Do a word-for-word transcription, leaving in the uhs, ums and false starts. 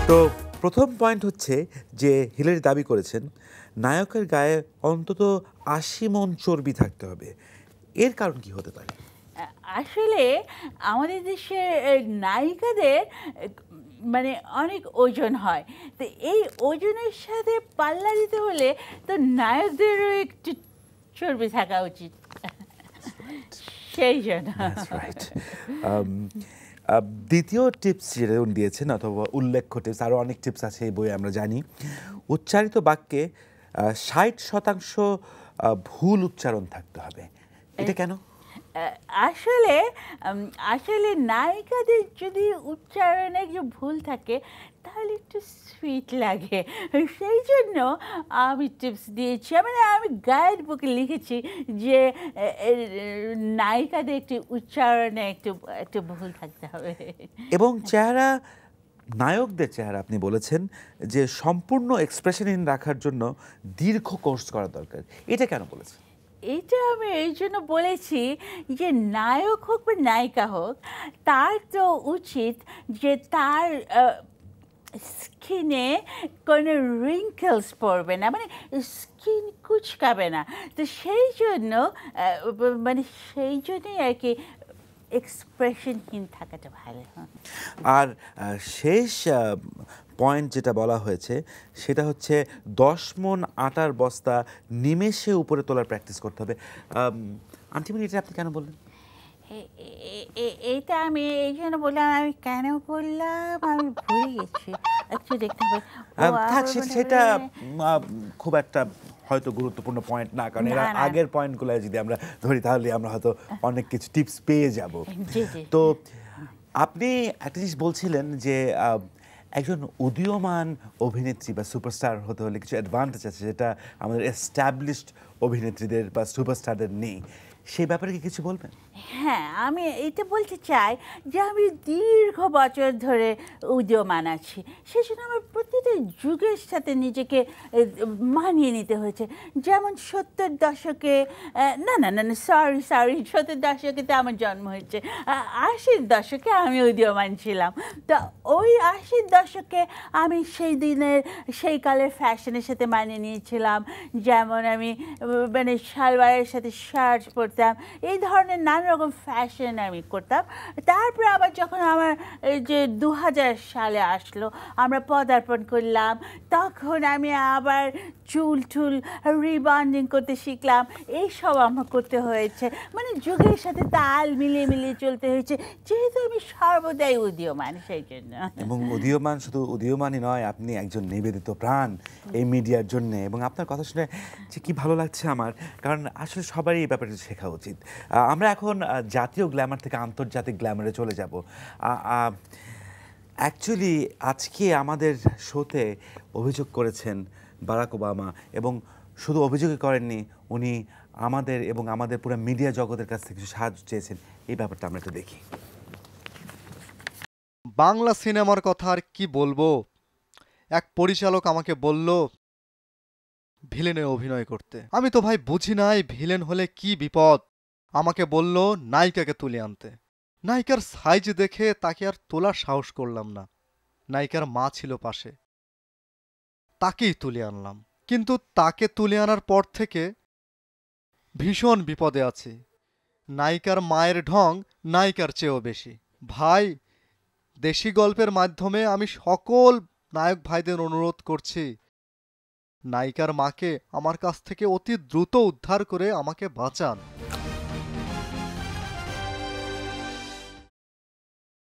তো প্রথম পয়েন্ট হচ্ছে যে হিলারি দাবি করেছেন নায়কের গায়ে অন্তত আশি মণ চর্বি থাকতে হবে। এর কারণ কি হতে পারে? আসলে আমাদের দেশের নায়িকাদের মানে অনেক ওজন হয়, তো এই ওজনের সাথে পাল্লা দিতে হলে তো নায়কদেরও একটু চর্বি থাকা উচিত, সেই জন্য। দ্বিতীয় টিপস যেটা উনি দিয়েছেন অথবা উল্লেখ্য টিপস, আরও অনেক টিপস আছে এই বইয়ে আমরা জানি, উচ্চারিত বাক্যে ষাট শতাংশ ভুল উচ্চারণ থাকতে হবে। এটা কেন? আসলে আসলে নায়িকাদের যদি উচ্চারণে একটু ভুল থাকে তাহলে একটু সুইট লাগে, সেই জন্য আমি টিপস দিয়েছি। মানে আমি গাইড বুকে লিখেছি যে নায়িকাদের একটু উচ্চারণে একটু একটু ভুল থাকতে হবে। এবং চেহারা, নায়কদের চেহারা আপনি বলেছেন যে সম্পূর্ণ এক্সপ্রেশনহীন রাখার জন্য দীর্ঘ কোর্স করা দরকার। এটা কেন বলেছেন? এটা আমি এই জন্য বলেছি যে নায়ক হোক বা নায়িকা হোক, তার তো উচিত যে তার স্কিনে কোনো রিঙ্কেলস পড়বে না, মানে স্কিন কুচকাবে না। তো সেই জন্য মানে সেই জন্যই আর কি এক্সপ্রেশনহীন থাকাটা ভালো। আর শেষ পয়েন্ট যেটা বলা হয়েছে সেটা হচ্ছে দশ মণ আটার বস্তা নিমেষে উপরে তোলার প্র্যাকটিস করতে হবে। আন্টিমণি, এটা আপনি কেন বললেন? এইটা আমি এই জন্য বললাম, আমি কেন বললাম আমি ভুলে গেছি, একটু দেখতে হবে। থাক, সেটা খুব একটা হয়তো গুরুত্বপূর্ণ পয়েন্ট না, কারণ এর আগের পয়েন্টগুলো যদি আমরা ধরি তাহলে আমরা হয়তো অনেক কিছু টিপস পেয়ে যাব। তো আপনি একটা জিনিস বলছিলেন যে একজন উদীয়মান অভিনেত্রী বা সুপারস্টার হতে হলে কিছু অ্যাডভান্টেজ আছে যেটা আমাদের এস্টাবলিশড অভিনেত্রীদের বা সুপারস্টারদের নেই, সেই ব্যাপারে কি কিছু বলবেন? হ্যাঁ, আমি এটা বলতে চাই যে আমি দীর্ঘ বছর ধরে উদীয়মান আছি, সেই জন্য আমার প্রতিটা যুগের সাথে নিজেকে মানিয়ে নিতে হয়েছে। যেমন সত্তর দশকে, না না না সরি সরি সত্তর দশকে তো আমার জন্ম হয়েছে, আশির দশকে আমি উদীয়মান ছিলাম। তো ওই আশির দশকে আমি সেই দিনের সেই কালের ফ্যাশনের সাথে মানিয়ে নিয়েছিলাম। যেমন আমি মানে সালোয়ারের সাথে শার্ট পরতাম, এই ধরনের নানা রকম ফ্যাশন আমি করতাম। তারপরে আবার যখন আমার যে দু হাজার সালে আসলো, আমরা পদার্পণ করলাম, তখন আমি আবার চুল টুল রিবন্ডিং করতে শিখলাম। এইসব আমার করতে হয়েছে, মানে যুগের সাথে তাল মিলিয়ে মিলিয়ে চলতে হয়েছে, যেহেতু আমি সর্বদাই উদীয়মান, সেই জন্য। এবং উদীয়মান শুধু উদীয়মানই নয়, আপনি একজন নিবেদিত প্রাণ এই মিডিয়ার জন্য। এবং আপনার কথা শুনে যে কি ভালো লাগছে আমার, কারণ আসলে সবারই এই ব্যাপারটা শেখা উচিত। আমরা এখন জাতীয় গ্ল্যামার থেকে আন্তর্জাতিক গ্ল্যামারে চলে যাব। অ্যাকচুয়ালি আজকে আমাদের শোতে অভিযোগ করেছেন বারাক ওবামা, এবং শুধু অভিযোগই করেননি, উনি আমাদের এবং আমাদের পুরো মিডিয়া জগতের কাছ থেকে কিছু সাহায্য চেয়েছেন। এই ব্যাপারটা আমরা একটু দেখি। বাংলা সিনেমার কথা আর কি বলবো, এক পরিচালক আমাকে বলল ভিলেনে অভিনয় করতে। আমি তো ভাই বুঝি নাই ভিলেন হলে কি বিপদ। আমাকে বলল নায়িকাকে তুলে আনতে। নায়িকার সাইজ দেখে তাকে আর তোলার সাহস করলাম না। নায়িকার মা ছিল পাশে, তাকেই তুলে আনলাম। কিন্তু তাকে তুলে আনার পর থেকে ভীষণ বিপদে আছি। নায়িকার মায়ের ঢং নায়িকার চেয়েও বেশি। ভাই, দেশি গল্পের মাধ্যমে আমি সকল নায়ক ভাইদের অনুরোধ করছি, নায়িকার মাকে আমার কাছ থেকে অতি দ্রুত উদ্ধার করে আমাকে বাঁচান।